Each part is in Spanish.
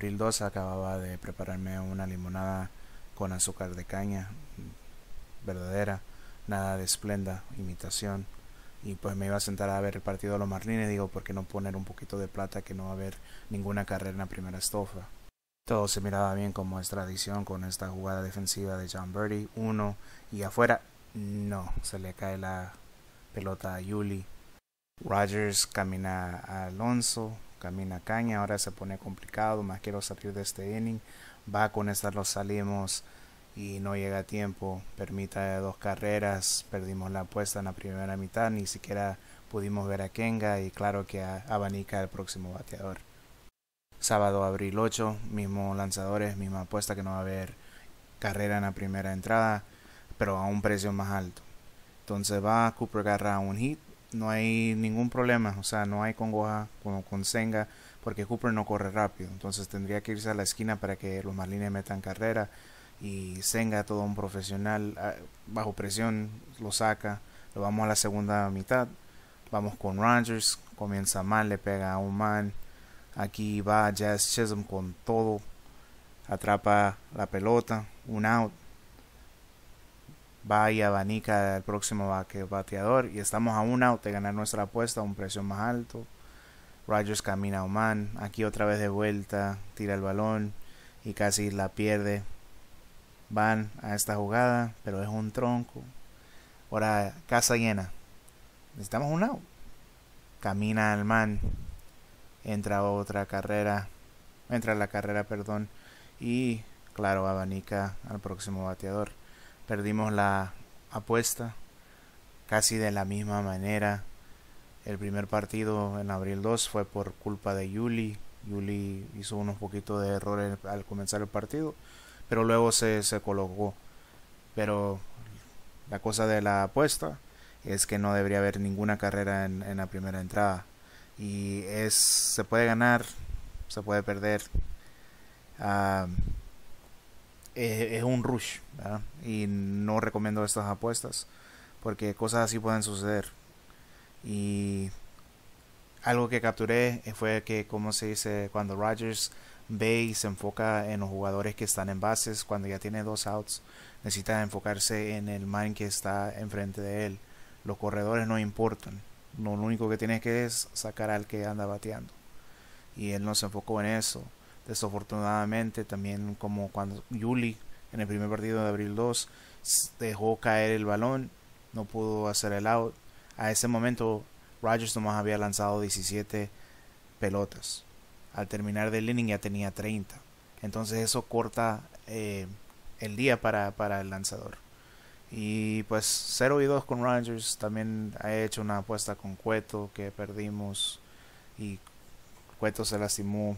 abril 2 acababa de prepararme una limonada con azúcar de caña verdadera, nada de Splenda, imitación. Y pues me iba a sentar a ver el partido de los Marlins. Digo, ¿por qué no poner un poquito de plata, que no va a haber ninguna carrera en la primera estofa? Todo se miraba bien, como es tradición, con esta jugada defensiva de Jon Berti. Uno y afuera, no, se le cae la pelota a Yuli. Rogers camina a Alonso, camina a Caña. Ahora se pone complicado, más quiero salir de este inning. Va con esta, lo salimos y no llega a tiempo. Permita 2 carreras, perdimos la apuesta en la primera mitad, ni siquiera pudimos ver a Kenga, y claro que abanica el próximo bateador. Sábado abril 8, mismo lanzadores, misma apuesta, que no va a haber carrera en la primera entrada, pero a un precio más alto. Entonces va, Cooper agarra un hit, no hay ningún problema, o sea, no hay congoja como con Senga, porque Cooper no corre rápido, entonces tendría que irse a la esquina para que los Marlins metan carrera, y Senga, todo un profesional, bajo presión lo saca. Lo vamos a la segunda mitad, vamos con Rogers, comienza mal, le pega a un man. Aquí va Jazz Chisholm con todo, atrapa la pelota, un out, va y abanica el próximo bateador, y estamos a un out de ganar nuestra apuesta a un precio más alto. Rogers camina a un man, aquí otra vez de vuelta, tira el balón y casi la pierde. Van a esta jugada, pero es un tronco. Ahora casa llena, necesitamos un out. Camina el man, entra la carrera, perdón, y claro, abanica al próximo bateador. Perdimos la apuesta casi de la misma manera. El primer partido en abril 2 fue por culpa de Yuli. Yuli hizo unos poquitos de errores al comenzar el partido, pero luego se colocó. Pero la cosa de la apuesta es que no debería haber ninguna carrera en la primera entrada. Y se puede ganar, se puede perder. Uh, es un rush, ¿verdad? Y no recomiendo estas apuestas, porque cosas así pueden suceder. Y algo que capturé fue que, como se dice, cuando Rogers ve y se enfoca en los jugadores que están en bases, cuando ya tiene 2 outs, necesita enfocarse en el man que está enfrente de él. Los corredores no importan, lo único que tiene que es sacar al que anda bateando, y él no se enfocó en eso. Desafortunadamente, también como cuando Yuli en el primer partido de abril 2 dejó caer el balón, no pudo hacer el out. A ese momento Rogers nomás había lanzado 17 pelotas. Al terminar del inning ya tenía 30. Entonces eso corta el día para el lanzador. Y pues 0-2 con Rogers. También he hecho una apuesta con Cueto que perdimos, y Cueto se lastimó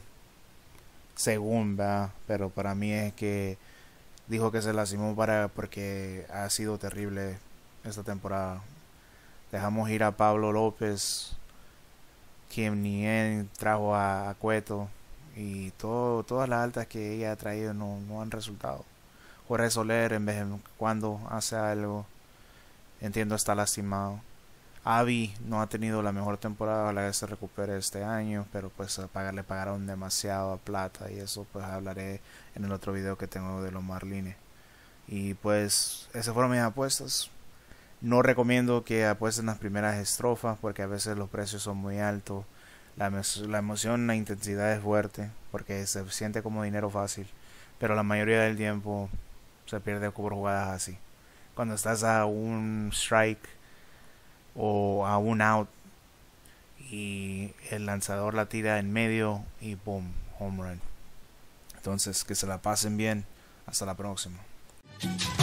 según va, pero para mí es que dijo que se lastimó porque ha sido terrible esta temporada. Dejamos ir a Pablo López, quien ni él trajo a Cueto, y todas las altas que ella ha traído no han resultado. Jorge Soler en vez de cuando hace algo, entiendo, está lastimado. Avi no ha tenido la mejor temporada, ojalá que se recupere este año, pero pues le pagaron demasiado plata, y eso pues hablaré en el otro video que tengo de los Marlins. Y pues esas fueron mis apuestas. No recomiendo que apuesten las primeras estrofas, porque a veces los precios son muy altos. La emoción, la intensidad es fuerte, porque se siente como dinero fácil, pero la mayoría del tiempo se pierde por jugadas así. Cuando estás a un strike o a un out y el lanzador la tira en medio y boom, home run. Entonces, que se la pasen bien. Hasta la próxima.